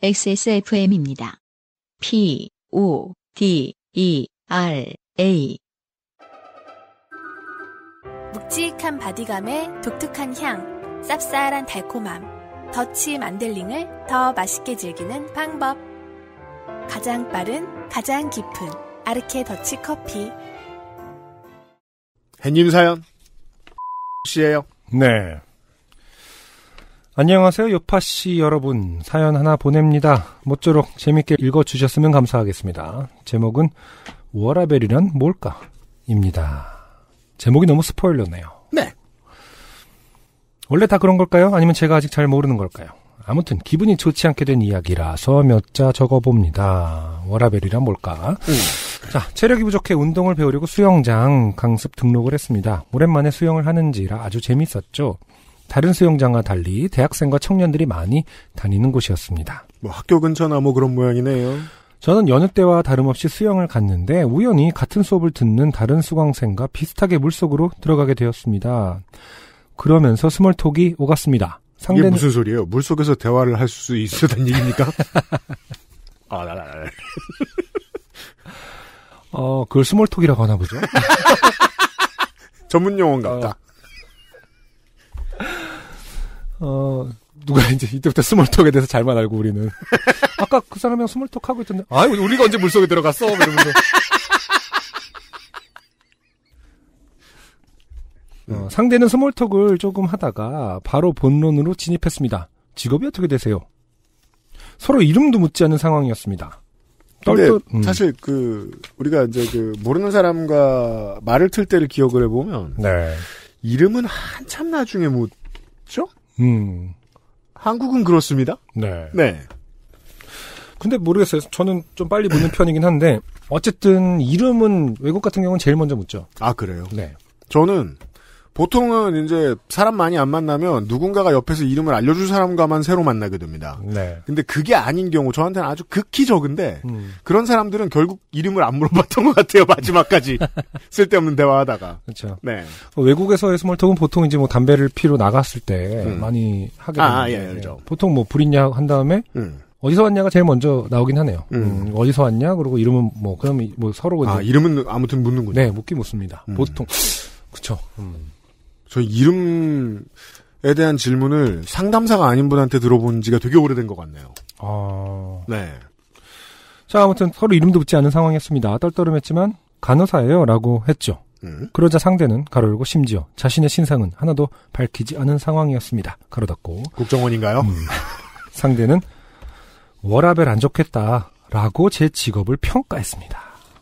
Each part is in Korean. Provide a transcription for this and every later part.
XSFM입니다. PODERA 묵직한 바디감에 독특한 향, 쌉쌀한 달콤함, 더치 만델링을 더 맛있게 즐기는 방법. 가장 빠른, 가장 깊은 아르케 더치 커피. 햇님 사연 씨예요. 네. 안녕하세요, 요파씨 여러분. 사연 하나 보냅니다. 모쪼록 재밌게 읽어주셨으면 감사하겠습니다. 제목은 워라벨이란 뭘까? 입니다. 제목이 너무 스포일러네요. 네. 원래 다 그런 걸까요? 아니면 제가 아직 잘 모르는 걸까요? 아무튼 기분이 좋지 않게 된 이야기라서 몇 자 적어봅니다. 워라벨이란 뭘까? 자, 체력이 부족해 운동을 배우려고 수영장 강습 등록을 했습니다. 오랜만에 수영을 하는지라 아주 재밌었죠. 다른 수영장과 달리 대학생과 청년들이 많이 다니는 곳이었습니다. 뭐 학교 근처나 뭐 그런 모양이네요. 저는 여느 때와 다름없이 수영을 갔는데 우연히 같은 수업을 듣는 다른 수강생과 비슷하게 물속으로 들어가게 되었습니다. 그러면서 스몰톡이 오갔습니다. 이게 무슨 소리예요? 물속에서 대화를 할 수 있었단 얘기입니까? 그걸 스몰톡이라고 하나 보죠? 전문 용어인 같다. 누가 이제 이때부터 스몰톡에 대해서 잘만 알고 우리는. 아까 그 사람이랑 스몰톡 하고 있던데. 아유, 우리가 언제 물속에 들어갔어? 이러면서. 상대는 스몰톡을 조금 하다가 바로 본론으로 진입했습니다. 직업이 어떻게 되세요? 서로 이름도 묻지 않은 상황이었습니다. 근데 사실 우리가 이제 모르는 사람과 말을 틀 때를 기억을 해보면 네. 이름은 한참 나중에 묻죠? 한국은 그렇습니다. 네. 네. 근데 모르겠어요. 저는 좀 빨리 묻는 편이긴 한데 어쨌든 이름은 외국 같은 경우는 제일 먼저 묻죠. 아, 그래요? 네. 저는 보통은 이제 사람 많이 안 만나면 누군가가 옆에서 이름을 알려줄 사람과만 새로 만나게 됩니다. 네. 근데 그게 아닌 경우 저한테는 아주 극히 적은데 그런 사람들은 결국 이름을 안 물어봤던 것 같아요. 마지막까지 쓸데없는 대화하다가. 그렇죠. 네. 외국에서의 스몰톡은 보통 이제 뭐 담배를 피러 나갔을 때 많이 하게 되는데 예, 그렇죠. 보통 뭐 불있냐 한 다음에 어디서 왔냐가 제일 먼저 나오긴 하네요. 어디서 왔냐 그리고 이름은 뭐 그럼 뭐 서로 이제 이름은 아무튼 묻는군요. 네, 묻긴 묻습니다. 보통 그렇죠. 저 이름에 대한 질문을 상담사가 아닌 분한테 들어본 지가 되게 오래된 것 같네요. 네. 자, 아무튼 서로 이름도 묻지 않은 상황이었습니다. 떨떠름했지만 간호사예요 라고 했죠. 그러자 상대는 가로 열고 심지어 자신의 신상은 하나도 밝히지 않은 상황이었습니다. 가로 닫고. 국정원인가요? 상대는 워라벨 안 좋겠다 라고 제 직업을 평가했습니다.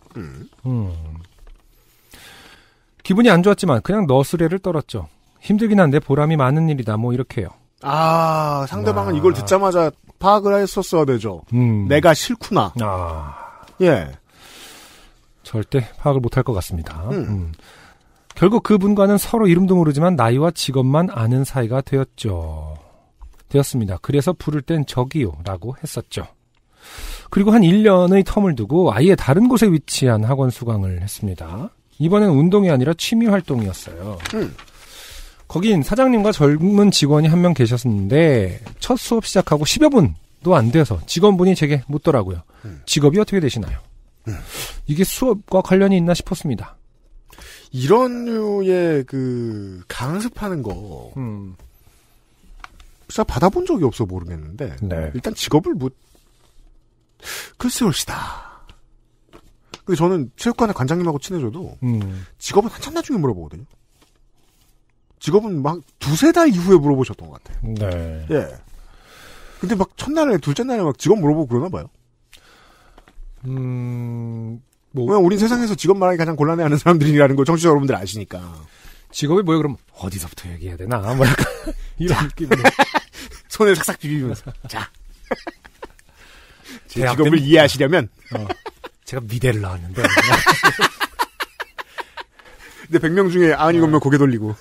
기분이 안 좋았지만 그냥 너스레를 떨었죠. 힘들긴 한데 보람이 많은 일이다 뭐 이렇게요. 상대방은 이걸 듣자마자 파악을 했었어야 되죠. 내가 싫구나. 예. 절대 파악을 못할 것 같습니다. 결국 그분과는 서로 이름도 모르지만 나이와 직업만 아는 사이가 되었습니다. 그래서 부를 땐 저기요 라고 했었죠. 그리고 한 1년의 텀을 두고 아예 다른 곳에 위치한 학원 수강을 했습니다. 이번엔 운동이 아니라 취미 활동이었어요. 거긴 사장님과 젊은 직원이 한 명 계셨는데 첫 수업 시작하고 10여 분도 안 돼서 직원분이 제게 묻더라고요. 직업이 어떻게 되시나요? 이게 수업과 관련이 있나 싶었습니다. 이런 류의 강습하는 거 진짜 받아본 적이 없어 모르겠는데 네. 일단 직업을 글쎄올시다. 근데 저는 체육관의 관장님하고 친해져도 직업은 한참 나중에 물어보거든요. 직업은 막 두세 달 이후에 물어보셨던 것 같아요. 네. 예. 근데 막 첫날에 둘째 날에 막 직업 물어보고 그러나 봐요. 왜냐면 우린 세상에서 직업 말하기 가장 곤란해하는 사람들이라는 걸 청취자 여러분들 아시니까. 직업이 뭐예요? 그럼 어디서부터 얘기해야 되나? 뭐 약간 이런 느낌으로 손을 삭삭 비비면서 자. 제 직업을 이해하시려면 제가 미대를 나왔는데 근데 100명 중에 97명 고개 돌리고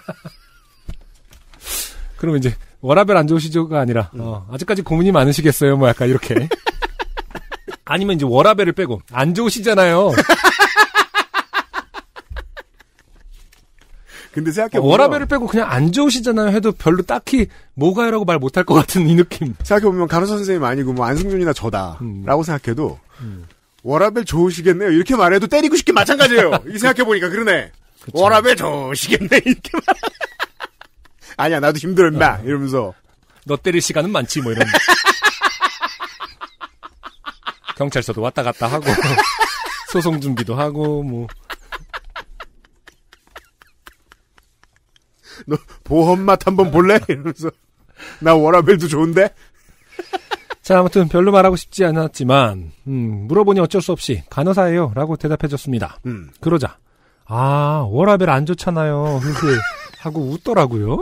그러면 이제 워라벨 안 좋으시죠가 아니라 아직까지 고민이 많으시겠어요? 뭐 약간 이렇게 아니면 이제 워라벨을 빼고 안 좋으시잖아요. 근데 생각해보면 워라벨을 빼고 그냥 안 좋으시잖아요 해도 별로 딱히 뭐가요라고 말 못할 것 같은 이 느낌. 생각해보면 간호사 선생님 아니고 뭐 안승준이나 저다라고 생각해도 워라벨 좋으시겠네요 이렇게 말해도 때리고 싶긴 마찬가지예요. 이 생각해보니까 그러네. 그쵸. 워라벨 좋으시겠네 이렇게 말. 아니야 나도 힘들어 임마 이러면서 너 때릴 시간은 많지 뭐 이런. 경찰서도 왔다 갔다 하고 소송 준비도 하고 뭐. 너 보험 맛 한번 볼래? 이러면서 나 워라벨도 좋은데. 자 아무튼 별로 말하고 싶지 않았지만 물어보니 어쩔 수 없이 간호사예요 라고 대답해줬습니다. 그러자 아 워라벨 안 좋잖아요 하고 웃더라고요.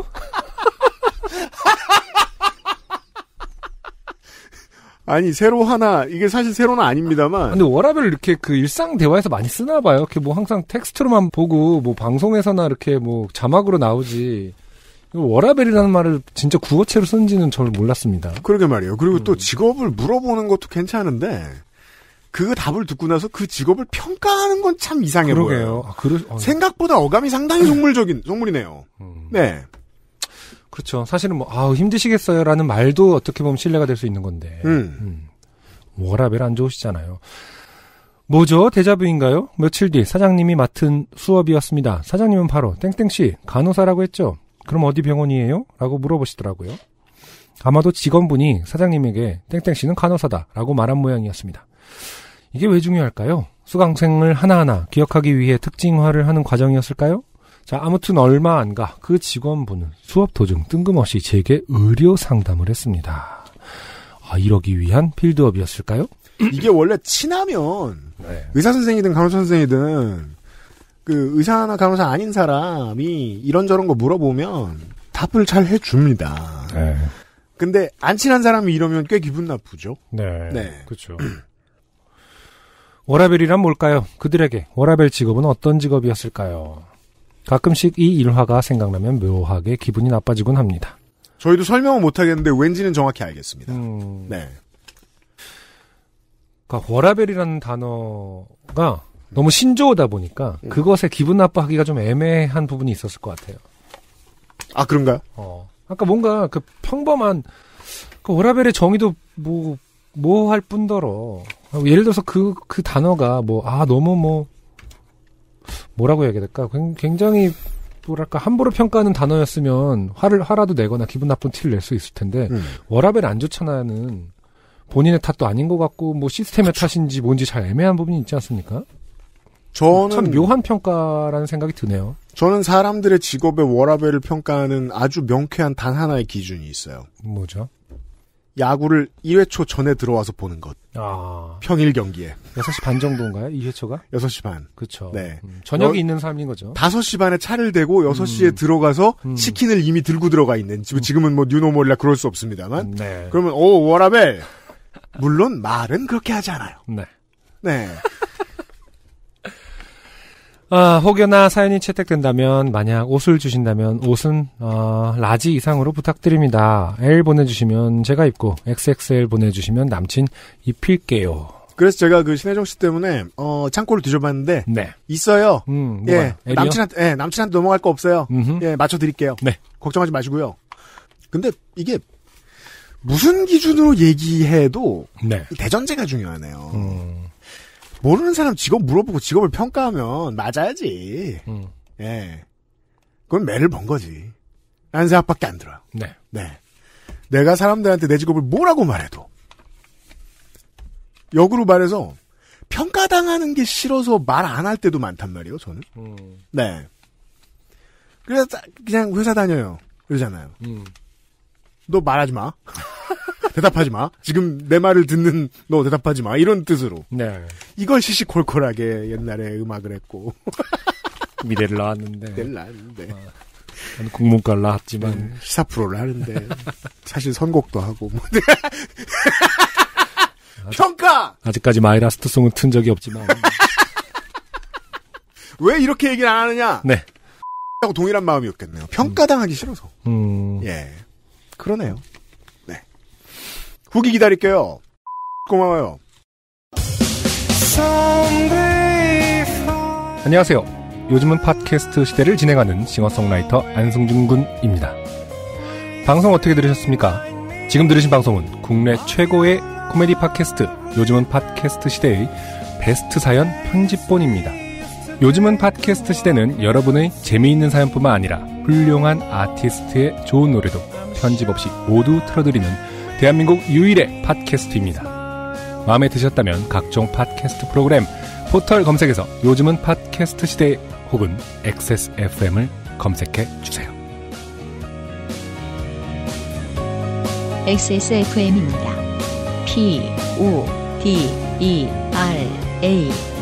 아니 새로 하나 이게 사실 새로는 아닙니다만. 근데 워라벨을 이렇게 그 일상 대화에서 많이 쓰나 봐요. 이렇게 뭐 항상 텍스트로만 보고 뭐 방송에서나 이렇게 뭐 자막으로 나오지. 워라벨이라는 말을 진짜 구어체로 쓰는지는 잘 몰랐습니다. 그러게 말이에요. 그리고 또 직업을 물어보는 것도 괜찮은데 그 답을 듣고 나서 그 직업을 평가하는 건 참 이상해 보여요. 생각보다 어감이 상당히 속물이네요. 네. 그렇죠. 사실은 뭐 힘드시겠어요라는 말도 어떻게 보면 신뢰가 될 수 있는 건데. 워라벨 안 좋으시잖아요. 뭐죠? 데자뷰인가요? 며칠 뒤 사장님이 맡은 수업이었습니다. 사장님은 바로 땡땡씨 간호사라고 했죠. 그럼 어디 병원이에요? 라고 물어보시더라고요. 아마도 직원분이 사장님에게 땡땡씨는 간호사다 라고 말한 모양이었습니다. 이게 왜 중요할까요? 수강생을 하나하나 기억하기 위해 특징화를 하는 과정이었을까요? 자, 아무튼 얼마 안 가 그 직원분은 수업 도중 뜬금없이 제게 의료 상담을 했습니다. 이러기 위한 필드업이었을까요? 이게 원래 친하면 네. 의사 선생이든 간호사 선생이든 그 의사나 간호사 아닌 사람이 이런저런 거 물어보면 답을 잘 해줍니다. 네. 근데 안 친한 사람이 이러면 꽤 기분 나쁘죠. 네, 네. 그렇죠. 워라벨이란 뭘까요? 그들에게 워라벨 직업은 어떤 직업이었을까요? 가끔씩 이 일화가 생각나면 묘하게 기분이 나빠지곤 합니다. 저희도 설명은 못하겠는데 왠지는 정확히 알겠습니다. 네. 그러니까 워라벨이라는 단어가 너무 신조어다 보니까 그것에 기분 나빠하기가 좀 애매한 부분이 있었을 것 같아요. 아 그런가요? 아까 뭔가 그 평범한 그 워라벨의 정의도 뭐 할 뿐더러 예를 들어서 그 단어가 너무 뭐라고 해야 될까? 굉장히 뭐랄까 함부로 평가하는 단어였으면 화라도 내거나 기분 나쁜 티를 낼 수 있을 텐데 워라벨 안 좋잖아는 본인의 탓도 아닌 것 같고 뭐 시스템의 탓인지 뭔지 잘 애매한 부분이 있지 않습니까? 저는 참 묘한 평가라는 생각이 드네요. 저는 사람들의 직업의 워라벨을 평가하는 아주 명쾌한 단 하나의 기준이 있어요. 뭐죠? 야구를 1회 초 전에 들어와서 보는 것. 평일 경기에. 6시 반 정도인가요? 2회초가? 6시 반. 그렇죠. 네. 저녁이 있는 사람인 거죠. 5시 반에 차를 대고 6시에 들어가서 치킨을 이미 들고 들어가 있는. 지금은 뭐 뉴노멀이라 그럴 수 없습니다만. 네. 그러면 워라벨. 물론 말은 그렇게 하지 않아요. 네. 네. 혹여나 사연이 채택된다면 만약 옷을 주신다면 옷은 라지 이상으로 부탁드립니다. L 보내주시면 제가 입고 XXL 보내주시면 남친 입힐게요. 그래서 제가 그 신혜정 씨 때문에 창고를 뒤져봤는데 네. 있어요. 예, 남친한테 넘어갈 거 없어요. 예, 맞춰드릴게요. 네. 걱정하지 마시고요. 근데 이게 무슨 기준으로 얘기해도 네. 대전제가 중요하네요. 모르는 사람 직업 물어보고 직업을 평가하면 맞아야지. 예. 그건 매를 번 거지. 라는 생각밖에 안 들어요. 네. 네. 내가 사람들한테 내 직업을 뭐라고 말해도 역으로 말해서 평가당하는 게 싫어서 말 안 할 때도 많단 말이에요, 저는. 네. 그래서 그냥 회사 다녀요. 그러잖아요. 너 말하지 마. 대답하지 마. 지금 내 말을 듣는 너 대답하지 마. 이런 뜻으로. 네. 이걸 시시콜콜하게 옛날에 음악을 했고. 미래를 나왔는데. 나는 국문과를 나왔지만. 시사 프로를 하는데. 사실 선곡도 하고. 평가! 아직까지 마이라스트송은 튼 적이 없지만. 왜 이렇게 얘기를 안 하느냐? 네. 하고 동일한 마음이었겠네요. 평가당하기 싫어서. 예. 그러네요. 네. 후기 기다릴게요. 고마워요. 안녕하세요. 요즘은 팟캐스트 시대를 진행하는 싱어송라이터 안승준 군입니다. 방송 어떻게 들으셨습니까? 지금 들으신 방송은 국내 최고의 코미디 팟캐스트 요즘은 팟캐스트 시대의 베스트 사연 편집본입니다. 요즘은 팟캐스트 시대는 여러분의 재미있는 사연뿐만 아니라 훌륭한 아티스트의 좋은 노래도 편집 없이 모두 틀어드리는 대한민국 유일의 팟캐스트입니다. 마음에 드셨다면 각종 팟캐스트 프로그램 포털 검색에서 요즘은 팟캐스트 시대 혹은 XSFM을 검색해 주세요. XSFM입니다. PODERA